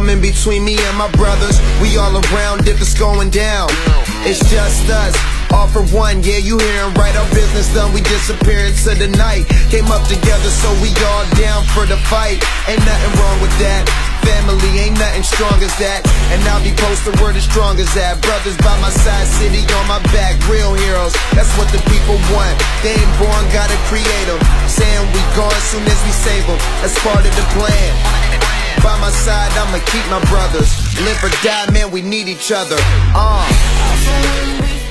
coming between me and my brothers. We all around if it's going down. It's just us, all for one, yeah, you hearin' right. Our business done, we disappear into the night. Came up together, so we all down for the fight. Ain't nothing wrong with that. Family ain't nothing strong as that. And I'll be posted where the strong as that. Brothers by my side, city on my back. Real heroes, that's what the people want. They ain't born, gotta create them. Saying we gone soon as we save them. That's part of the plan. By my side, I'ma keep my brothers. Live or die, man, we need each other.